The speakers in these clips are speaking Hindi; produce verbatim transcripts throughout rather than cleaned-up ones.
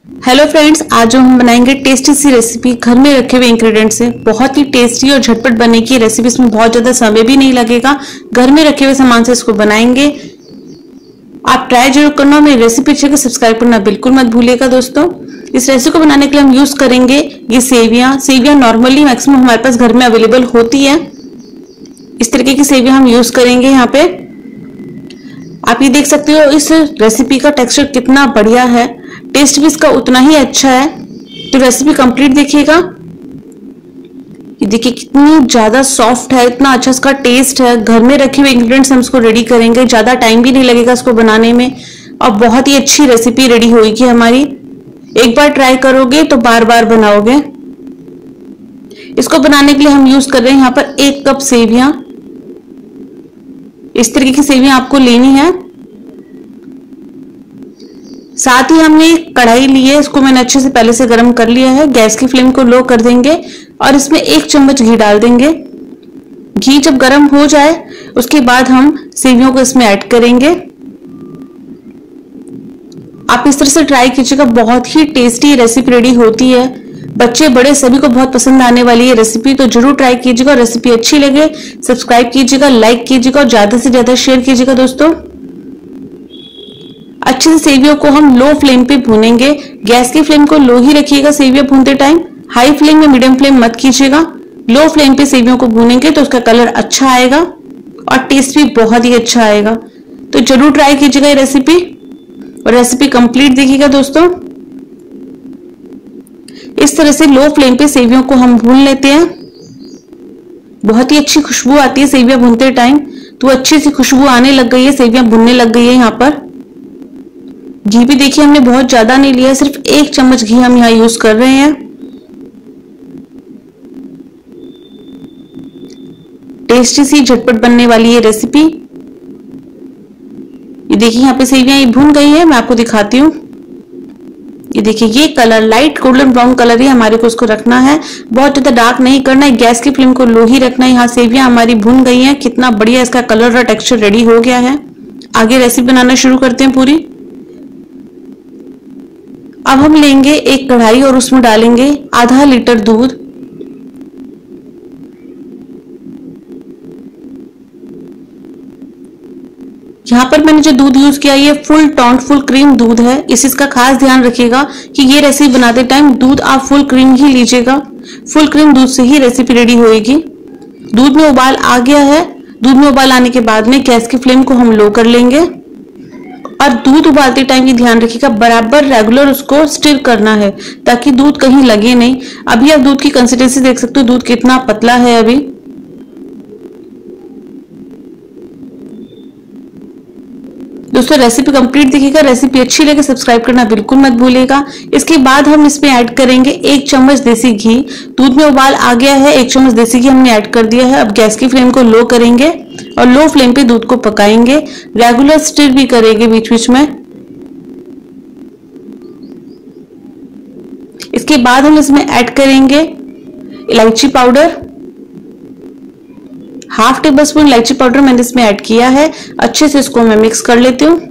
हेलो फ्रेंड्स, आज हम बनाएंगे टेस्टी सी रेसिपी घर में रखे हुए इंग्रेडिएंट से। बहुत ही टेस्टी और झटपट बनेगी रेसिपी। इसमें बहुत ज्यादा समय भी नहीं लगेगा। घर में रखे हुए सामान से इसको बनाएंगे। आप ट्राई जरूर करना। मेरी रेसिपी अच्छी लगे सब्सक्राइब करना बिल्कुल मत भूलिएगा दोस्तों। इस रेसिपी को बनाने के लिए हम यूज करेंगे ये सेवियां। सेवियां नॉर्मली मैक्सिमम हमारे पास घर में अवेलेबल होती है। इस तरीके की सेवियां हम यूज करेंगे यहाँ पे। आप ये देख सकते हो इस रेसिपी का टेक्सचर कितना बढ़िया है, टेस्ट भी इसका उतना ही अच्छा है। तो रेसिपी कंप्लीट देखिएगा। ये देखिए कितनी ज्यादा सॉफ्ट है, इतना अच्छा इसका टेस्ट है। घर में रखे हुए इंग्रेडिएंट्स हम इसको रेडी करेंगे, ज्यादा टाइम भी नहीं लगेगा इसको बनाने में और बहुत ही अच्छी रेसिपी रेडी होगी हमारी। एक बार ट्राई करोगे तो बार बार बनाओगे। इसको बनाने के लिए हम यूज कर रहे हैं यहाँ पर एक कप सेवियां। इस तरीके की सेवियां आपको लेनी है। साथ ही हमने कढ़ाई ली है, इसको मैंने अच्छे से पहले से गर्म कर लिया है। गैस की फ्लेम को लो कर देंगे और इसमें एक चम्मच घी डाल देंगे। घी जब गर्म हो जाए उसके बाद हम सेवियों को इसमें ऐड करेंगे। आप इस तरह से ट्राई कीजिएगा, बहुत ही टेस्टी रेसिपी रेडी होती है। बच्चे बड़े सभी को बहुत पसंद आने वाली है रेसिपी, तो जरूर ट्राई कीजिएगा। रेसिपी अच्छी लगे सब्सक्राइब कीजिएगा, लाइक कीजिएगा और ज्यादा से ज्यादा शेयर कीजिएगा दोस्तों। अच्छे से सेवियों को हम लो फ्लेम पे भूनेंगे। गैस की फ्लेम को लो ही रखिएगा सेवियां भूनते टाइम। हाई फ्लेम में मीडियम फ्लेम मत कीजिएगा। लो फ्लेम पे सेवियों को भूनेंगे तो उसका कलर अच्छा आएगा और टेस्ट भी बहुत ही अच्छा आएगा। तो जरूर ट्राई कीजिएगा ये रेसिपी और रेसिपी कंप्लीट देखिएगा दोस्तों। इस तरह से लो फ्लेम पे सेवियों को हम भून लेते हैं। बहुत ही अच्छी खुशबू आती है सेवियां भूनते टाइम, तो अच्छी सी खुशबू आने लग गई है, सेवियां भुनने लग गई है। यहाँ पर घी भी देखिए हमने बहुत ज्यादा नहीं लिया, सिर्फ एक चम्मच घी हम यहाँ यूज कर रहे हैं। टेस्टी सी झटपट बनने वाली है रेसिपी। ये देखिए यहाँ पे सेवियां ये भून गई है, मैं आपको दिखाती हूँ। ये देखिए ये colour light golden brown colour ही हमारे को इसको रखना है, बहुत ज्यादा डार्क नहीं करना है। गैस की फ्लेम को लो ही रखना है। यहाँ सेवियां हमारी भून गई हैं, कितना बढ़िया इसका कलर और टेक्सचर रेडी हो गया है। आगे रेसिपी बनाना शुरू करते हैं पूरी। अब हम लेंगे एक कढ़ाई और उसमें डालेंगे आधा लीटर दूध। यहाँ पर मैंने जो दूध यूज किया ये फुल टॉन्ट फुल क्रीम दूध है। इस इसका खास ध्यान रखिएगा कि ये रेसिपी बनाते टाइम दूध आप फुल क्रीम ही लीजिएगा। फुल क्रीम दूध से ही रेसिपी रेडी होएगी। दूध में उबाल आ गया है। दूध में उबाल आने के बाद में गैस की फ्लेम को हम लो कर लेंगे और दूध उबालते टाइम ये ध्यान रखिएगा बराबर रेगुलर उसको स्टिर करना है ताकि दूध कहीं लगे नहीं। अभी आप दूध की कंसिस्टेंसी देख सकते हो, दूध कितना पतला है अभी। दोस्तों रेसिपी कंप्लीट देखिएगा। रेसिपी अच्छी लगे सब्सक्राइब करना बिल्कुल मत भूलिएगा। इसके बाद हम इसमें ऐड करेंगे एक चम्मच देसी घी। दूध में उबाल आ गया है, एक चम्मच देसी घी हमने ऐड कर दिया है। अब गैस की फ्लेम को लो करेंगे और लो फ्लेम पे दूध को पकाएंगे। रेगुलर स्टिर भी करेंगे बीच बीच में। इसके बाद हम इसमें ऐड करेंगे इलायची पाउडर। हाफ टेबल स्पून इलायची पाउडर मैंने इसमें ऐड किया है। अच्छे से इसको मैं मिक्स कर लेती हूँ।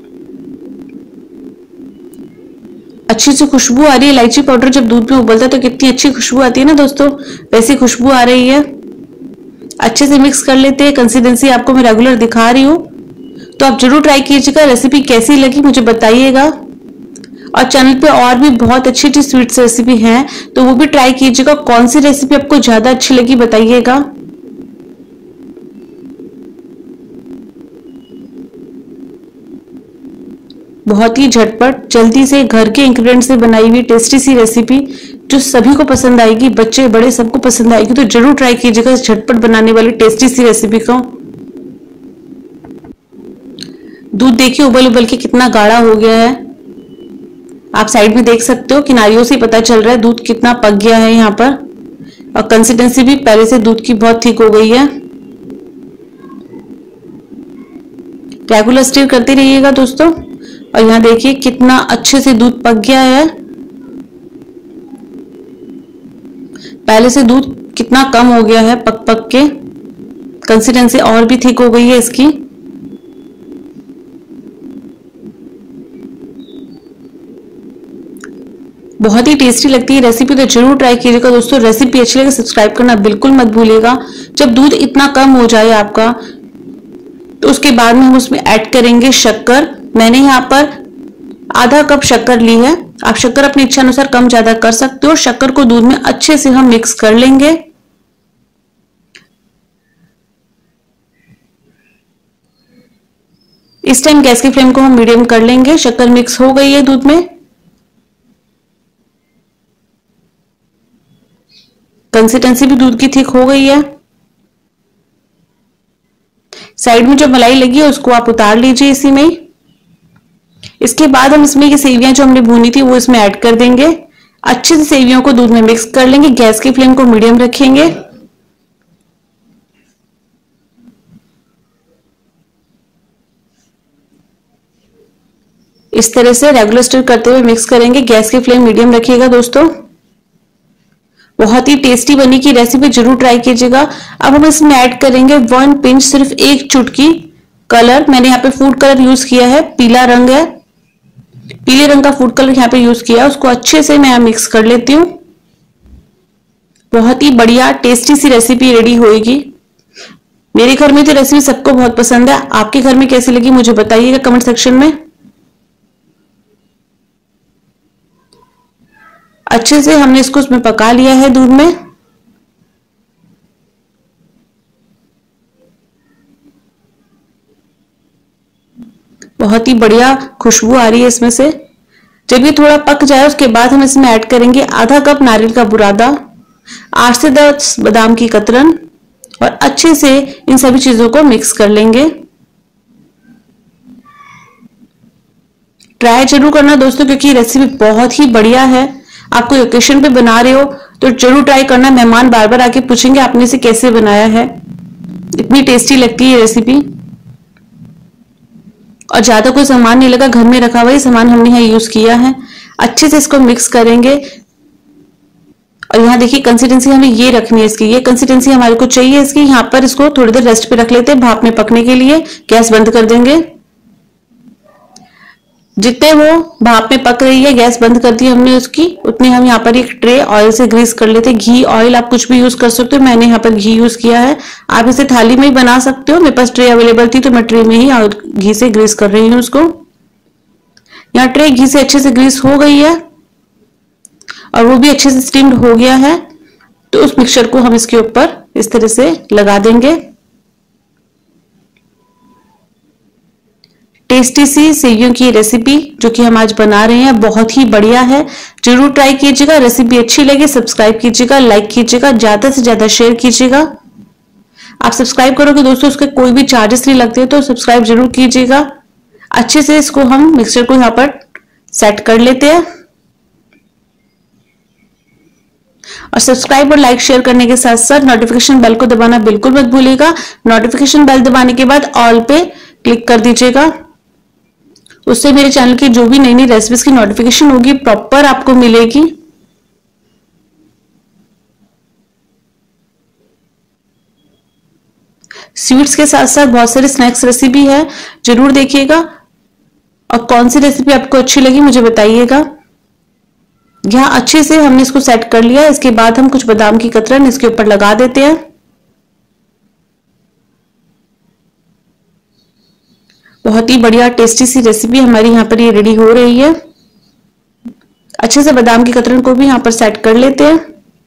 अच्छी सी खुशबू आ रही है। इलायची पाउडर जब दूध में उबलता है तो कितनी अच्छी खुशबू आती है ना दोस्तों, वैसी खुशबू आ रही है। अच्छे से मिक्स कर लेते हैं। कंसिस्टेंसी आपको मैं रेगुलर दिखा रही हूँ, तो आप जरूर ट्राई कीजिएगा। रेसिपी कैसी लगी मुझे बताइएगा। और चैनल पे और भी बहुत अच्छी अच्छी स्वीट्स रेसिपी हैं, तो वो भी ट्राई कीजिएगा। कौन सी रेसिपी आपको ज्यादा अच्छी लगी बताइएगा। बहुत ही झटपट जल्दी से घर के इंग्रेडिएंट से बनाई हुई टेस्टी सी रेसिपी जो सभी को पसंद आएगी, बच्चे बड़े सबको पसंद आएगी। तो जरूर ट्राई कीजिएगा इस झटपट बनाने वाली टेस्टी सी रेसिपी को। दूध देखिए उबल उबल के कितना गाढ़ा हो गया है। आप साइड में देख सकते हो, किनारियों से पता चल रहा है दूध कितना पक गया है यहाँ पर। और कंसिस्टेंसी भी पहले से दूध की बहुत थिक हो गई है। रेगुलर स्टिर करते रहिएगा दोस्तों। और यहाँ देखिए कितना अच्छे से दूध पक गया है। पहले से दूध कितना कम हो गया है पक पक के। कंसिस्टेंसी और भी थिक हो गई है इसकी। बहुत ही टेस्टी लगती है रेसिपी, तो जरूर ट्राई कीजिएगा दोस्तों। रेसिपी अच्छी लगे सब्सक्राइब करना बिल्कुल मत भूलिएगा। जब दूध इतना कम हो जाए आपका, तो उसके बाद में हम उसमें ऐड करेंगे शक्कर। मैंने यहाँ पर आधा कप शक्कर ली है। आप शक्कर अपनी इच्छा अनुसार कम ज्यादा कर सकते हो। शक्कर को दूध में अच्छे से हम मिक्स कर लेंगे। इस टाइम गैस की फ्लेम को हम मीडियम कर लेंगे। शक्कर मिक्स हो गई है दूध में। कंसिस्टेंसी भी दूध की थिक हो गई है। साइड में जो मलाई लगी है उसको आप उतार लीजिए इसी में ही। इसके बाद हम इसमें ये सेवियां जो हमने भूनी थी वो इसमें ऐड कर देंगे। अच्छे से सेवियों को दूध में मिक्स कर लेंगे। गैस की फ्लेम को मीडियम रखेंगे। इस तरह से रेगुलर स्टर करते हुए मिक्स करेंगे। गैस की फ्लेम मीडियम रखिएगा दोस्तों। बहुत ही टेस्टी बनी की रेसिपी, जरूर ट्राई कीजिएगा। अब हम इसमें ऐड करेंगे वन पिंच, सिर्फ एक चुटकी कलर। मैंने यहाँ पे फूड कलर यूज किया है, पीला रंग है, पीले रंग का फूड कलर यहाँ पे यूज किया। उसको अच्छे से मैं मिक्स कर लेती हूँ। बहुत ही बढ़िया टेस्टी सी रेसिपी रेडी होगी। मेरे घर में तो रेसिपी सबको बहुत पसंद है। आपके घर में कैसी लगी मुझे बताइएगा कमेंट सेक्शन में। अच्छे से हमने इसको उसमें पका लिया है दूध में। बहुत ही बढ़िया खुशबू आ रही है इसमें से। जब ये थोड़ा पक जाए उसके बाद हम इसमें ऐड करेंगे आधा कप नारियल का बुरादा, आठ से दस बादाम की कतरन, और अच्छे से इन सभी चीजों को मिक्स कर लेंगे। ट्राई जरूर करना दोस्तों, क्योंकि रेसिपी बहुत ही बढ़िया है। आप कोई ओकेशन पे बना रहे हो तो जरूर ट्राई करना। मेहमान बार बार आके पूछेंगे आपने इसे कैसे बनाया है। इतनी टेस्टी लगती है रेसिपी। और ज्यादा कोई सामान नहीं लगा, घर में रखा हुआ ही सामान हमने यहाँ यूज किया है। अच्छे से इसको मिक्स करेंगे। और यहाँ देखिए कंसिस्टेंसी हमें ये रखनी है इसकी, ये कंसिस्टेंसी हमारे को चाहिए इसकी। यहाँ पर इसको थोड़ी देर रेस्ट पे रख लेते हैं भाप में पकने के लिए। गैस बंद कर देंगे। जितने वो भाप में पक रही है, गैस बंद कर दी हमने उसकी, उतने हम यहाँ पर एक ट्रे ऑयल से ग्रीस कर लेते हैं। घी ऑयल आप कुछ भी यूज कर सकते हो। मैंने यहाँ पर घी यूज किया है। आप इसे थाली में ही बना सकते हो। मेरे पास ट्रे अवेलेबल थी तो मैं ट्रे में ही घी से ग्रीस कर रही हूँ उसको। यहाँ ट्रे घी से अच्छे से ग्रीस हो गई है और वो भी अच्छे से स्टीम्ड हो गया है। तो उस मिक्सचर को हम इसके ऊपर इस तरह से लगा देंगे। टेस्टी सी सेवियों की रेसिपी जो कि हम आज बना रहे हैं बहुत ही बढ़िया है। जरूर ट्राई कीजिएगा। रेसिपी अच्छी लगे सब्सक्राइब कीजिएगा, लाइक कीजिएगा, ज्यादा से ज्यादा शेयर कीजिएगा। आप सब्सक्राइब करोगे दोस्तों उसके कोई भी चार्जेस नहीं लगते, तो सब्सक्राइब जरूर कीजिएगा। अच्छे से इसको हम मिक्सचर को यहाँ पर सेट कर लेते हैं। और सब्सक्राइब और लाइक शेयर करने के साथ साथ नोटिफिकेशन बेल को दबाना बिल्कुल मत भूलिएगा। नोटिफिकेशन बेल दबाने के बाद ऑल पे क्लिक कर दीजिएगा। उससे मेरे चैनल की जो भी नई नई रेसिपीज की नोटिफिकेशन होगी प्रॉपर आपको मिलेगी। स्वीट्स के साथ साथ बहुत सारी स्नैक्स रेसिपी है, जरूर देखिएगा। और कौन सी रेसिपी आपको अच्छी लगी मुझे बताइएगा। यहाँ अच्छे से हमने इसको सेट कर लिया। इसके बाद हम कुछ बादाम की कतरन इसके ऊपर लगा देते हैं। बहुत ही बढ़िया टेस्टी सी रेसिपी हमारी यहाँ पर ये रेडी हो रही है। अच्छे से बादाम की कतरन को भी यहाँ पर सेट कर लेते हैं।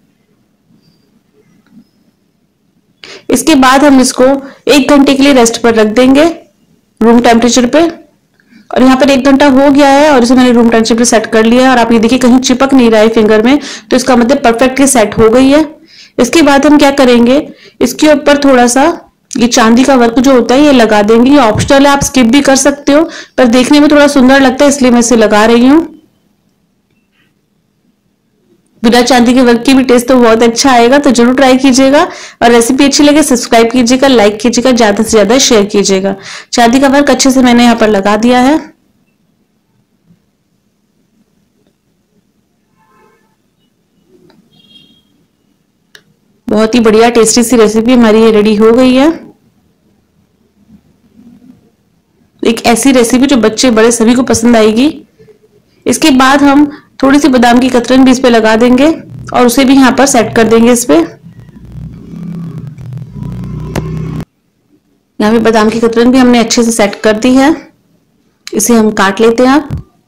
इसके बाद हम इसको एक घंटे के लिए रेस्ट पर रख देंगे रूम टेम्परेचर पे। और यहाँ पर एक घंटा हो गया है और इसे मैंने रूम टेम्परेचर पे सेट कर लिया है। और आप ये देखिए कहीं चिपक नहीं रहा है फिंगर में, तो इसका मतलब परफेक्टली सेट हो गई है। इसके बाद हम क्या करेंगे, इसके ऊपर थोड़ा सा ये चांदी का वर्क जो होता है ये लगा देंगे। ये ऑप्शनल है, आप स्किप भी कर सकते हो, पर देखने में थोड़ा सुंदर लगता है इसलिए मैं इसे लगा रही हूँ। बिना चांदी के वर्क की भी टेस्ट तो बहुत अच्छा आएगा, तो जरूर ट्राई कीजिएगा। और रेसिपी अच्छी लगे सब्सक्राइब कीजिएगा, लाइक कीजिएगा, ज्यादा से ज्यादा शेयर कीजिएगा। चांदी का वर्क अच्छे से मैंने यहाँ पर लगा दिया है। बहुत ही बढ़िया टेस्टी सी रेसिपी हमारी ये रेडी हो गई है। एक ऐसी रेसिपी जो बच्चे बड़े सभी को पसंद आएगी। इसके बाद हम थोड़ी सी बादाम की कतरन भी इस पे लगा देंगे और उसे भी यहाँ पर सेट कर देंगे। इस पे यहाँ पे बादाम की कतरन भी हमने अच्छे से सेट कर दी है। इसे हम काट लेते हैं। अब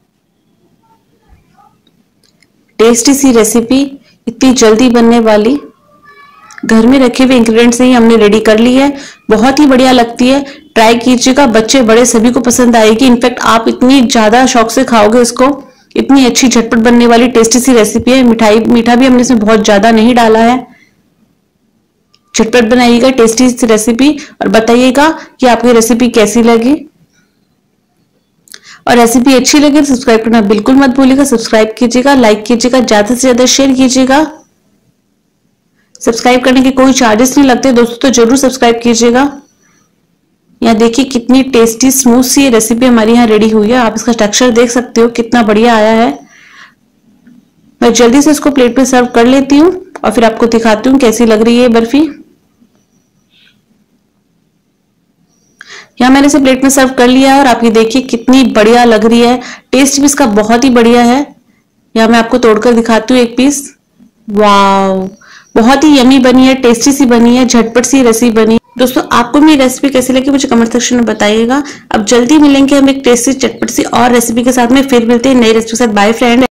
टेस्टी सी रेसिपी, इतनी जल्दी बनने वाली, घर में रखे हुए इंग्रेडिएंट्स से ही हमने रेडी कर ली है। बहुत ही बढ़िया लगती है, ट्राई कीजिएगा, बच्चे बड़े सभी को पसंद आएगी। इनफैक्ट आप इतनी ज्यादा शौक से खाओगे इसको। इतनी अच्छी झटपट बनने वाली टेस्टी सी रेसिपी है। मिठाई मीठा भी हमने इसमें बहुत ज्यादा नहीं डाला है। झटपट बनाइएगा टेस्टी सी रेसिपी और बताइएगा कि आपकी रेसिपी कैसी लगी। और रेसिपी अच्छी लगे तो सब्सक्राइब करना बिल्कुल मत भूलिएगा। सब्सक्राइब कीजिएगा, लाइक कीजिएगा, ज्यादा से ज्यादा शेयर कीजिएगा। सब्सक्राइब करने के कोई चार्जेस नहीं लगते दोस्तों, तो जरूर सब्सक्राइब कीजिएगा। यहाँ देखिए कितनी टेस्टी स्मूथ सी रेसिपी हमारी यहाँ रेडी हुई है। आप इसका टेक्सचर देख सकते हो कितना बढ़िया आया है। मैं जल्दी से इसको प्लेट पे सर्व कर लेती हूँ और फिर आपको दिखाती हूँ कैसी लग रही है बर्फी। यहाँ मैंने इसे प्लेट में सर्व कर लिया है और आप ये देखिए कितनी बढ़िया लग रही है। टेस्ट भी इसका बहुत ही बढ़िया है। यहाँ मैं आपको तोड़कर दिखाती हूँ एक पीस। वाव, बहुत ही यमी बनी है, टेस्टी सी बनी है, झटपट सी रेसिपी बनी। दोस्तों आपको मेरी रेसिपी कैसी लगी मुझे कमेंट सेक्शन में बताइएगा। अब जल्दी मिलेंगे हम एक टेस्टी चटपट सी और रेसिपी के साथ में। फिर मिलते हैं नई रेसिपी के साथ। Bye friend.